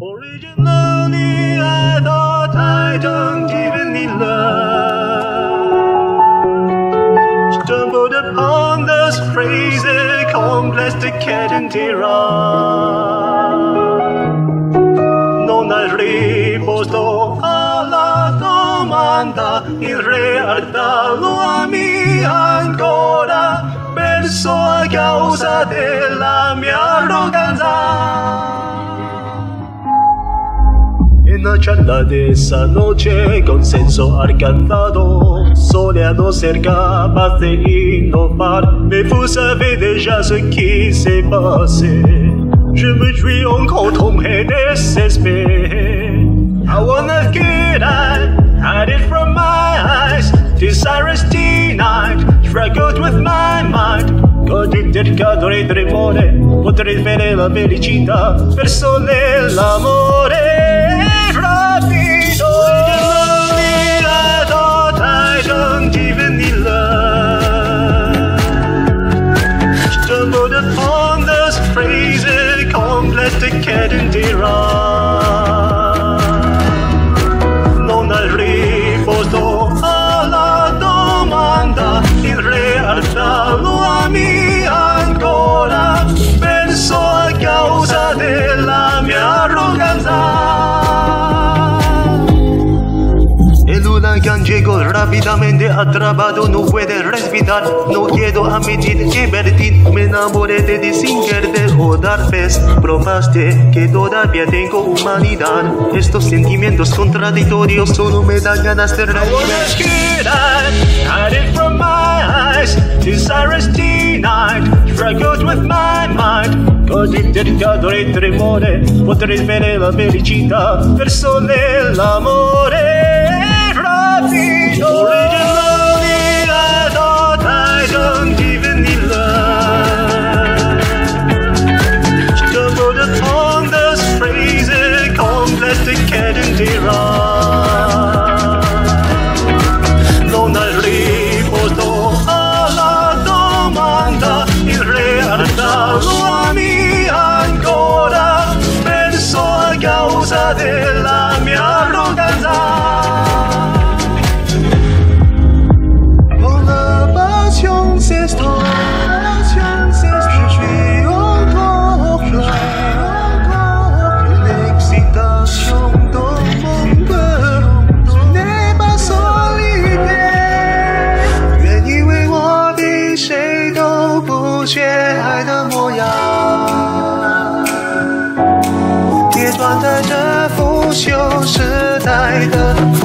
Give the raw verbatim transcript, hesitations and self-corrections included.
Originally, I thought I don't even need love. Stumbled upon this crazy, complex, decadent era. Non riposto alla domanda, in realtà lo ami ancora, perso a causa della mia arroganza. En la charla de esa noche, consenso alcanzado, soleado ser capaz de innovar. Mais vous savez déjà ce qui s'est passé. Je me suis encore trompé, désespéré. I wanna get out, hide it from my eyes. Desirous denied, struggled with my mind. Codificato e tremore, potrei vedere la felicità, verso l'amore. Upon this crazy, complex, decadent era. Non riposto alla domanda, in realtà lo ami ancora, penso a causa della mia arroganza. El huracán llegó rápidamente atrapado, no puede respirar. No quiero admitir que perdí, me enamoré de ti sin querer o dar vez. Probaste que todavía tengo humanidad. Estos sentimientos contradictorios solo me dan ganas de reír. I wanna get out, hide it from my eyes. Desirous denied, struggled with my mind. Codificato e tremore, potrei vedere la felicità, verso l'amore. Originally, I thought I don't even need love. Stumbled upon this crazy, complex, decadent era. Non riposto alla domanda, in realtà lo ami ancora, penso a causa della mia arroganza.缺爱的模样，跌断在这腐朽时代的。